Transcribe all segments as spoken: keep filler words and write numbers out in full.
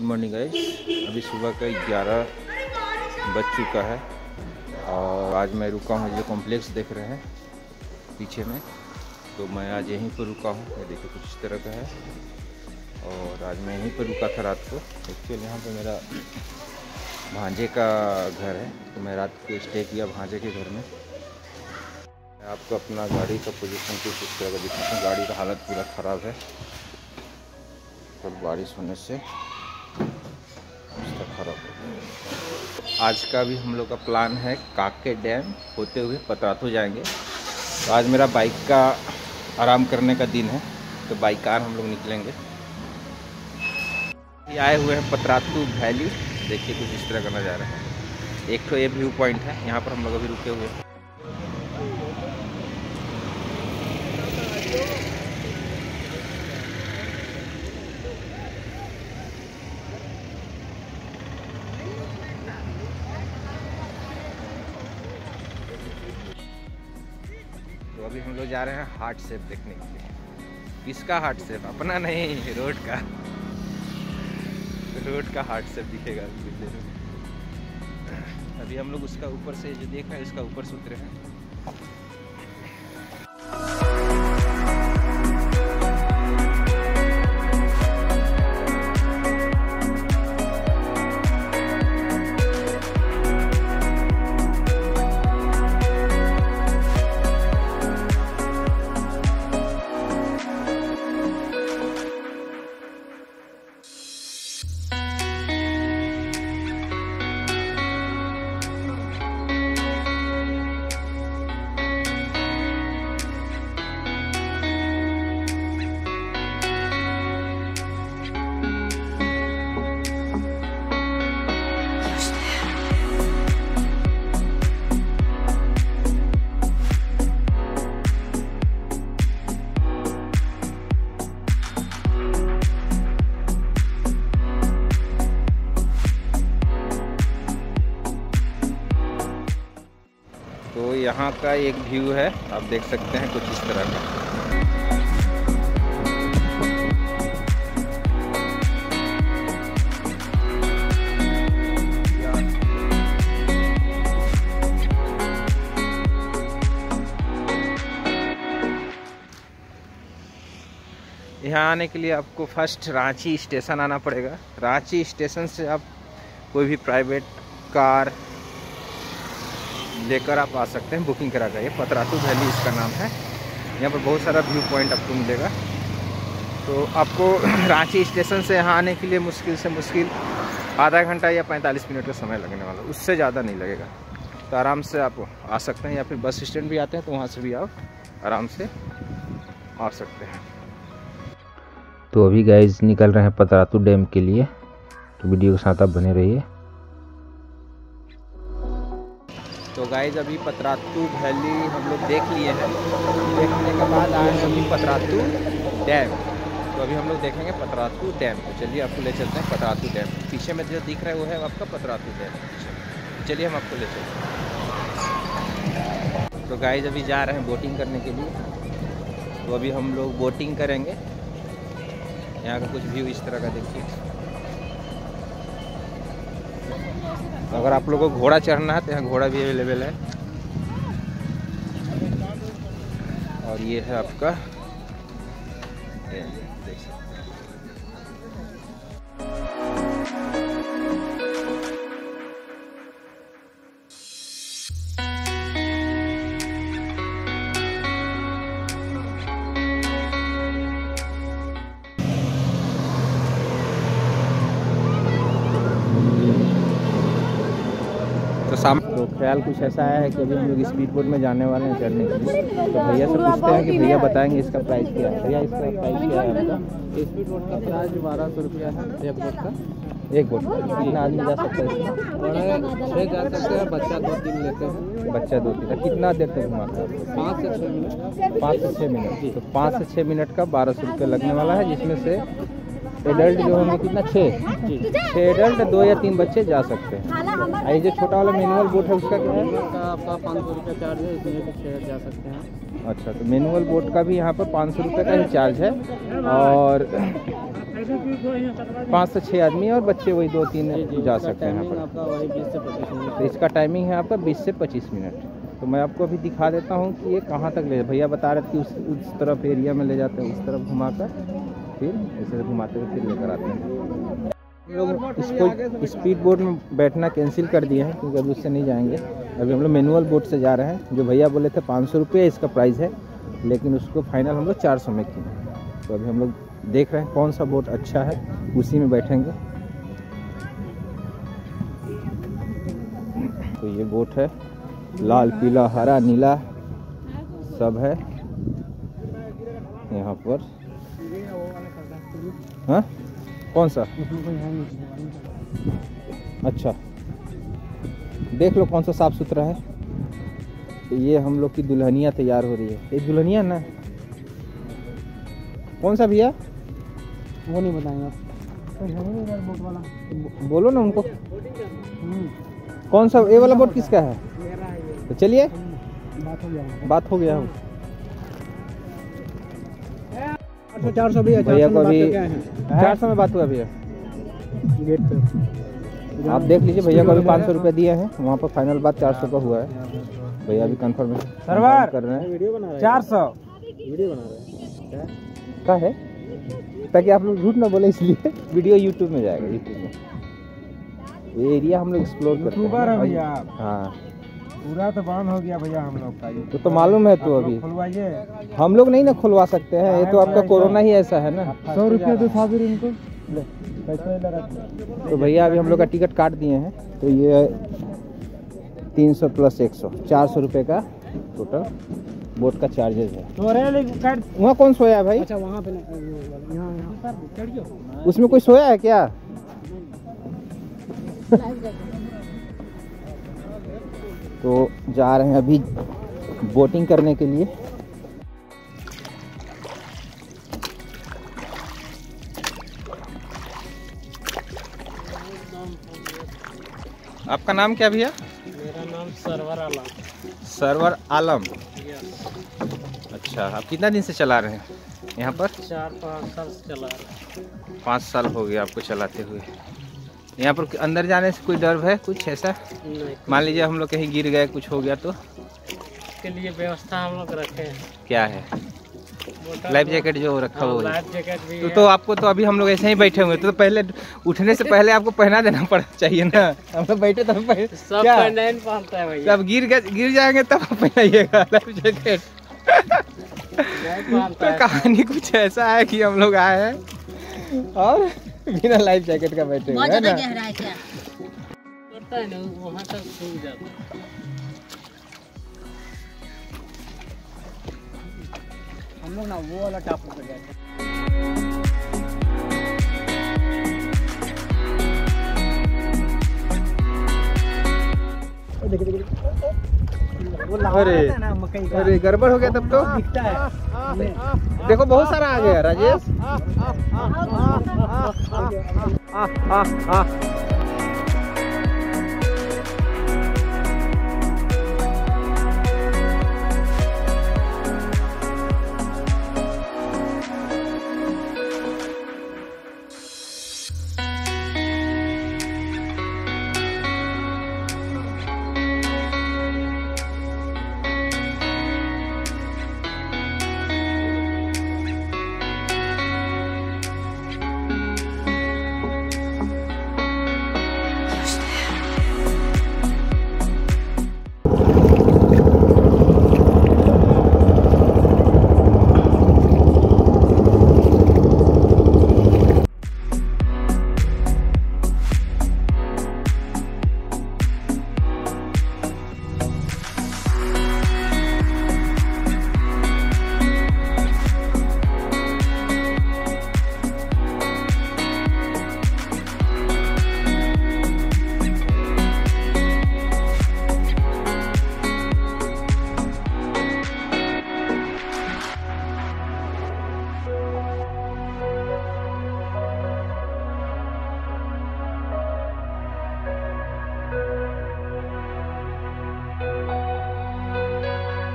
Morning guys. अभी सुबह का ग्यारह बज चुका है और आज मैं रुका हूँ, जो कॉम्प्लेक्स देख रहे हैं पीछे में, तो मैं आज यहीं पर रुका हूँ। ये देखिए कुछ इस तरह का है और आज मैं यहीं पर रुका था रात को। एक्चुअली यहाँ पे मेरा भांजे का घर है, तो मैं रात को स्टे किया भांजे के घर में। मैं आपको अपना गाड़ी का पोजीशन कुछ इस तरह का दिखाता हूँ। गाड़ी का हालत पूरा ख़राब है, कल बारिश होने से इसका खराब हो गया। आज का भी हम लोग का प्लान है काके डैम होते हुए पतरातू जाएंगे। तो आज मेरा बाइक का आराम करने का दिन है, तो बाइक कार हम लोग निकलेंगे। ये आए हुए हैं पतरातू वैली। देखिए कुछ इस तरह का नज़ारा है। एक तो ये व्यू पॉइंट है, यहाँ पर हम लोग अभी रुके हुए हैं। तो अभी हम लोग जा रहे हैं हार्ट शेप देखने के लिए। किसका हार्ट शेप? अपना नहीं, रोड का। रोड का हार्ट शेप दिखेगा अभी हम लोग उसका ऊपर से जो देख रहे हैं, इसका ऊपर से उतरे हैं। तो यहाँ का एक व्यू है, आप देख सकते हैं कुछ इस तरह का। यहाँ आने के लिए आपको फर्स्ट रांची स्टेशन आना पड़ेगा। रांची स्टेशन से आप कोई भी प्राइवेट कार लेकर आप आ सकते हैं, बुकिंग करा कर। ये पतरातू वैली इसका नाम है। यहाँ पर बहुत सारा व्यू पॉइंट आपको मिलेगा। तो आपको रांची स्टेशन से यहाँ आने के लिए मुश्किल से मुश्किल आधा घंटा या पैंतालीस मिनट का समय लगने वाला, उससे ज़्यादा नहीं लगेगा। तो आराम से आप आ सकते हैं, या फिर बस स्टैंड भी आते हैं तो वहाँ से भी आप आराम से आ सकते हैं। तो अभी गाइज निकल रहे हैं पतरातू डैम के लिए, तो वीडियो के साथ आप बने रहिए। तो गाइज अभी पतरातू वैली हम लोग देख लिए हैं। देखने के बाद आए हैं अभी पतरातू डैम। तो अभी हम लोग देखेंगे पतरातू डैम। तो चलिए आपको ले चलते हैं पतरातू डैम। पीछे में जो दिख रहा है वो है आपका पतरातू डैम। चलिए हम आपको ले चलते हैं। तो गाइज अभी जा रहे हैं बोटिंग करने के लिए। तो अभी हम लोग बोटिंग करेंगे। यहाँ का कुछ व्यू इस तरह का देखिए। अगर आप लोगों को घोड़ा चढ़ना है तो यहाँ घोड़ा भी अवेलेबल है। और ये है आपका देख सकते हैं। तो ख्याल कुछ ऐसा है कि अभी हम लोग स्पीड बोट में जाने वाले हैं चढ़ने के लिए। तो भैया से पूछते हैं कि भैया बताएंगे इसका प्राइस क्या है। भैया इसका प्राइस क्या है आपका? स्पीड बोट का प्राइस बारह सौ रुपया है एक बोट का। एक बोट का कितना आदमी जा सकता है इसमें? छः जा सकते हैं, बच्चा दो तीन लेते हैं। बच्चा दो तीन कितना देर तक घुमाता है? पाँच से छः मिनट पाँच से छः मिनट तो पाँच से छः मिनट का बारह सौ रुपये लगने वाला है, जिसमें से एडल्ट जो होंगे कितना छः छः एडल्ट दो या तीन बच्चे जा सकते हैं। ये जो छोटा वाला मैनुअल बोट है उसका क्या है? आपका पाँच सौ रुपये चार्ज है, इसमें भी छः जा सकते हैं। अच्छा, तो मैनुअल बोट का भी यहाँ पर पाँच सौ रुपये का ही चार्ज है। और पाँच से छः आदमी और बच्चे वही दो तीन जा इसका सकते हैं यहाँ टाइमिंग पर। आपका वही बीस से पच्चीस मिनट तो इसका टाइमिंग है आपका बीस से पच्चीस मिनट। तो मैं आपको अभी दिखा देता हूँ कि ये कहाँ तक ले, भैया बता रहे थे कि उस उस तरफ एरिया में ले जाते हैं, उस तरफ घुमाकर फिर ऐसे घुमाते हुए फिर लेकर आते हैं। हम लोग इसको स्पीड बोट में बैठना कैंसिल कर दिए हैं क्योंकि अभी उससे नहीं जाएंगे। अभी हम लोग मैनुअल बोट से जा रहे हैं। जो भैया बोले थे पाँच सौ रुपये इसका प्राइस है, लेकिन उसको फाइनल हम लोग चार सौ में किए। तो अभी हम लोग देख रहे हैं कौन सा बोट अच्छा है, उसी में बैठेंगे। तो ये बोट है, लाल पीला हरा नीला सब है यहाँ पर। हाँ कौन सा? अच्छा देख लो कौन सा साफ सुथरा है। तो ये हम लोग की दुल्हनिया तैयार हो रही है। ये दुल्हनिया ना, कौन सा भैया? वो नहीं बताएंगे आप। बोट वाला बोलो ना उनको, कौन सा? ये वाला बोट किसका है? तो चलिए बात हो गया बात हो गया हो। चार सौ भैया, भैया को अभी चार चार सौ में बात हुआ भैया। गेट पे आप देख लीजिए, भैया को अभी पाँच सौ रुपये दिए हैं, वहाँ पर फाइनल बात चार सौ का हुआ है। भैया अभी कंफर्मेशन कर रहे हैं। वीडियो बना रहे हैं, चार सौ वीडियो बना रहे हैं क्या? का है, ताकि आप लोग झूठ ना बोले, इसलिए वीडियो यूट्यूब में जाएगा। यूट्यूब में ये एरिया हम लोग एक्सप्लोर करते हैं भैया। हाँ पूरा तो बंद हो गया भैया हम लोग का। तो, तो मालूम है। तो अभी खुलवाइए। हम लोग नहीं ना खुलवा सकते हैं, ये तो आपका कोरोना ही ऐसा है ना। सौ रुपये तो साबिर इनको। तो भैया अभी हम लोग का टिकट काट दिए हैं। तो ये तीन सौ प्लस एक सौ चार सौ रुपये का टोटल बोट का चार्जेस है। तो वहाँ कौन सोया है भाई? अच्छा वहाँ पे यहाँ यहाँ उसमें कोई सोया है क्या? तो जा रहे हैं अभी बोटिंग करने के लिए। आपका नाम क्या भैया? मेरा नाम सरवर आलम। सरवर आलम। अच्छा, आप कितना दिन से चला रहे हैं यहाँ पर? चार पाँच साल से चला रहे हैं। पाँच साल हो गए आपको चलाते हुए। यहाँ पर अंदर जाने से कोई डर है कुछ ऐसा? नहीं, मान लीजिए हम लोग कहीं गिर गए, कुछ हो गया तो? इसके लिए व्यवस्था हम लोग रखे हैं। क्या है? लाइफ जैकेट जो रखा हुआ है। लाइफ जैकेट भी तो, है। तो आपको तो अभी हम लोग ऐसे ही बैठे हुए, तो, तो पहले उठने से पहले आपको पहना देना पड़ चाहिए ना। हम लोग बैठे तो पहले सब क्या? नहीं पहनता है भैया। जब गिर गए गिर जाएंगे तब आप पहनाइएगा लाइफ जैकेट। नहीं पहनता तो है। कहानी कुछ ऐसा है कि हम लोग आए हैं और बिना लाइफ जैकेट का बैठे हुए हैं ना। पता है ना वहाँ तक सूख जाता है। हम लोग ना वो वाला टापू पे गए थे। अरे अरे गड़बड़ हो गया तब तो। दिखता है। देखो बहुत सारा आ गया राजेश। आ, आ, आ।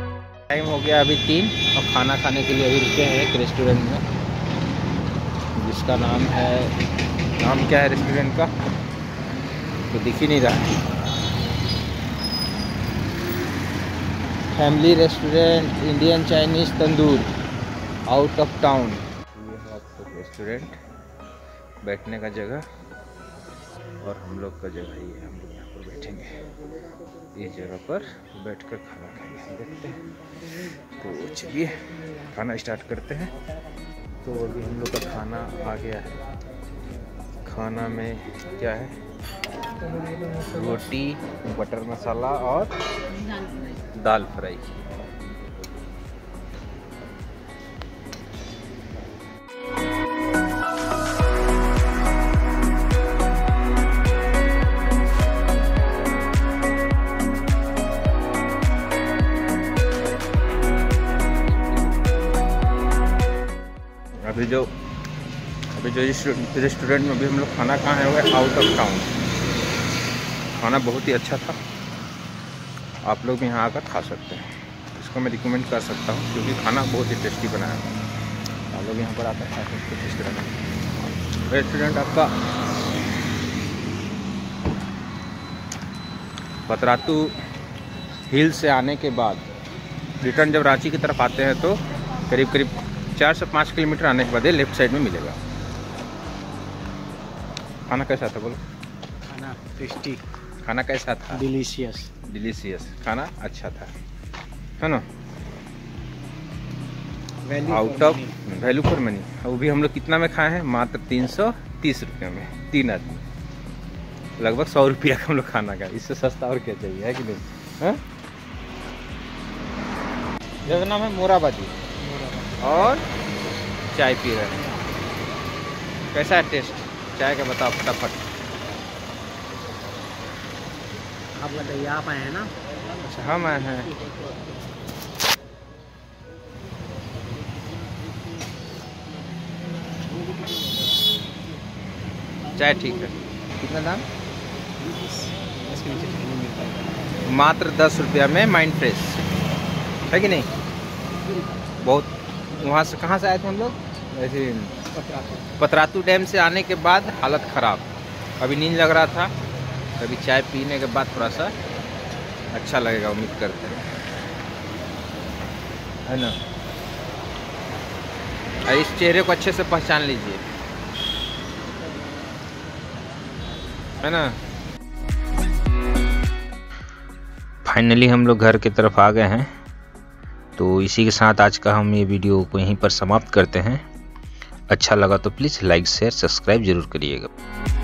टाइम हो गया अभी तीन, और खाना खाने के लिए अभी रुके हैं एक रेस्टोरेंट में इसका नाम है, नाम क्या है रेस्टोरेंट का तो दिख ही नहीं रहा है। Family restaurant Indian Chinese tandoor out of town. ये है आपका रेस्टोरेंट, बैठने का जगह, और हम लोग का जगह ये है। हम लोग यहाँ पर बैठेंगे, इस जगह पर बैठकर खाना खाएंगे। देखते हैं, तो चलिए खाना स्टार्ट करते हैं। तो अभी हम लोग का खाना आ गया है। खाना में क्या है, रोटी, बटर मसाला और दाल फ्राई। अभी जो अभी जो इस रेस्टोरेंट में अभी हम लोग खाना खाए हैं वो है आउट ऑफ टाउन। खाना बहुत ही अच्छा था, आप लोग यहाँ आकर खा सकते हैं। इसको मैं रिकमेंड कर सकता हूँ क्योंकि खाना बहुत ही टेस्टी बनाया है। आप लोग यहाँ पर आकर खा सकते हैं। इस तरह का रेस्टोरेंट आपका पतरातू हिल से आने के बाद रिटर्न जब रांची की तरफ आते हैं तो करीब करीब चार से पाँच किलोमीटर आने के बाद लेफ्ट साइड में मिलेगा। खाना कैसा था बोलो? खाना टेस्टी, खाना कैसा था? डिलीशियस। डिलीशियस खाना अच्छा था, है ना? Out of value for money. वो भी हम लोग कितना में खाए हैं? मात्र तीन सौ तीस रुपये में, तीन आदमी, लगभग सौ रुपया का हम लोग खाना खाए। इससे सस्ता और क्या चाहिए, है कि नहीं? हाँ, जगह नाम है मोराबादी, और चाय पी रहे हैं। कैसा है टेस्ट चाय का, बताओ फटाफट। आप बताइए, आप आए हैं ना? अच्छा, हम आए हैं। चाय ठीक है। कितना दाम? मात्र दस रुपया में माइंड फ्रेश, है कि नहीं? बहुत। वहाँ से कहाँ से आए थे हम लोग? ऐसे पतरातू डैम से आने के बाद हालत ख़राब, अभी नींद लग रहा था, अभी चाय पीने के बाद थोड़ा सा अच्छा लगेगा, उम्मीद करते हैं, है ना? इस चेहरे को अच्छे से पहचान लीजिए, है ना? फाइनली हम लोग घर की तरफ आ गए हैं। तो इसी के साथ आज का हम ये वीडियो को यहीं पर समाप्त करते हैं। अच्छा लगा तो प्लीज़ लाइक शेयर सब्सक्राइब जरूर करिएगा।